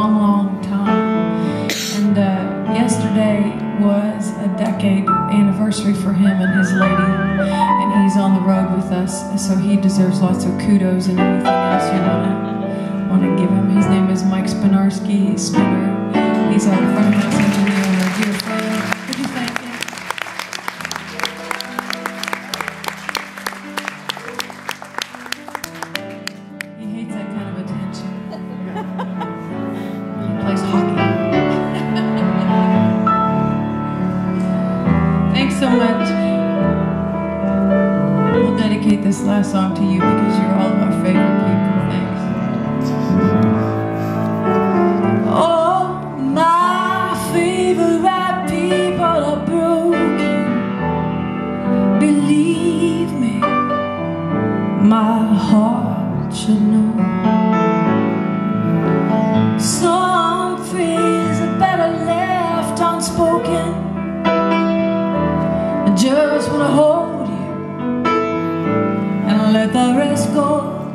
long, long time. And yesterday was a decade anniversary for him and his lady, and he's on the road with us, so he deserves lots of kudos and anything else you want to give him. His name is Mike Spinarski Spinner. He's our front of house engineer and our dear friend. Could you thank him? He hates that kind of attention. He plays hockey. Thanks so much. We'll dedicate this last song to you because you're all our favorite people. Thanks. Oh, my favorite people are broken. Believe me, my heart should know. Some things are better left unspoken. I just wanna hold you and let the rest go.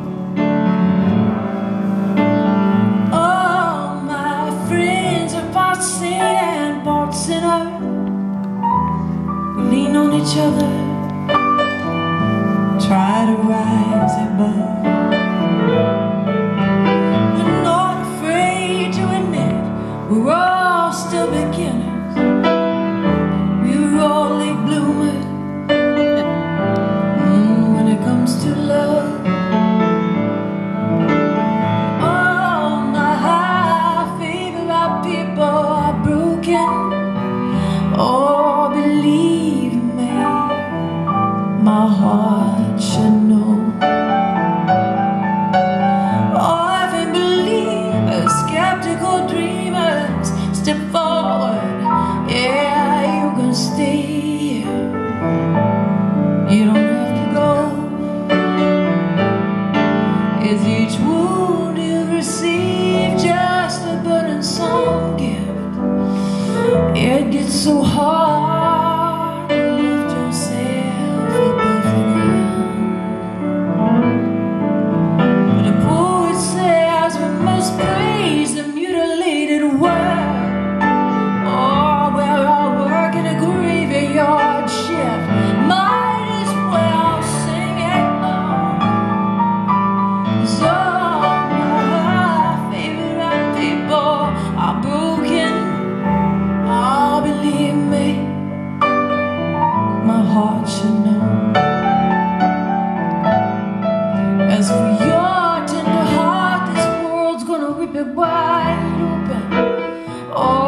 Oh, my friends are part saint and part sinner. We lean on each other, try to rise above. We're not afraid to admit we're all still beginners. We're all late bloomers when it comes to love. Oh, my favorite people are broken. Oh, believe me, my heart should know. Ardent believers, skeptical dreamers, step forward. Yeah, you can stay here. You don't have to go. Is each wound you receive just a burdensome gift? It gets so hard to lift yourself above the ground. But the poet says we must praise the mutilated world. Oh, we're all working a graveyard shift. Might as well sing it all. So my favorite people are broken. Oh, believe me, my heart should know. As for your tender heart, this world's gonna rip it wide open. Oh,